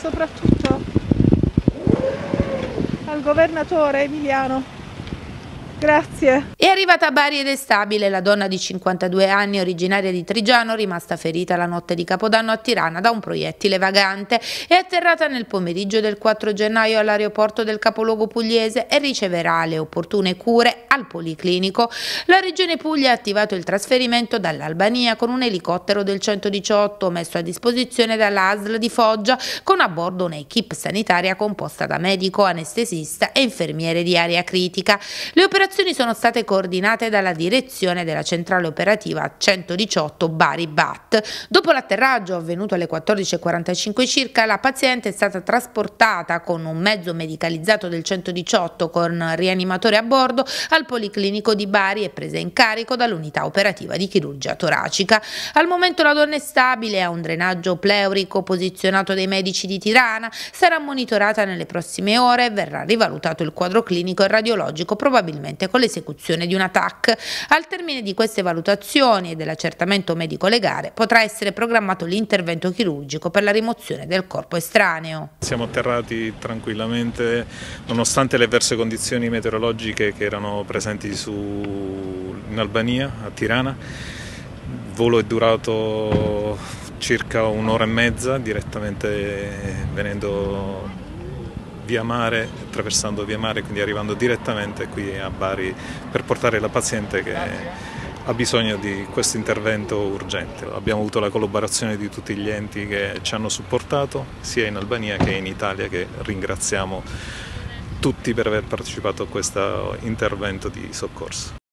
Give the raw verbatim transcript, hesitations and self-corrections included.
soprattutto al governatore Emiliano. Grazie. È arrivata a Bari ed è stabile la donna di cinquantadue anni, originaria di Trigiano, rimasta ferita la notte di Capodanno a Tirana da un proiettile vagante. È atterrata nel pomeriggio del quattro gennaio all'aeroporto del capoluogo pugliese e riceverà le opportune cure al Policlinico. La Regione Puglia ha attivato il trasferimento dall'Albania con un elicottero del centodiciotto messo a disposizione dall'A S L di Foggia, con a bordo un'equipe sanitaria composta da medico, anestesista e infermiere di area critica. Le operazioni Le operazioni sono state coordinate dalla direzione della centrale operativa centodiciotto Bari B A T. Dopo l'atterraggio avvenuto alle quattordici e quarantacinque circa, la paziente è stata trasportata con un mezzo medicalizzato del centodiciotto con rianimatore a bordo al Policlinico di Bari e presa in carico dall'unità operativa di chirurgia toracica. Al momento la donna è stabile, ha un drenaggio pleurico posizionato dai medici di Tirana, sarà monitorata nelle prossime ore e verrà rivalutato il quadro clinico e radiologico, probabilmente con l'esecuzione di una T A C. Al termine di queste valutazioni e dell'accertamento medico-legale potrà essere programmato l'intervento chirurgico per la rimozione del corpo estraneo. Siamo atterrati tranquillamente nonostante le avverse condizioni meteorologiche che erano presenti su, in Albania, a Tirana. Il volo è durato circa un'ora e mezza, direttamente venendo via mare, attraversando via mare, quindi arrivando direttamente qui a Bari per portare la paziente che ha bisogno di questo intervento urgente. Abbiamo avuto la collaborazione di tutti gli enti che ci hanno supportato, sia in Albania che in Italia, che ringraziamo tutti per aver partecipato a questo intervento di soccorso.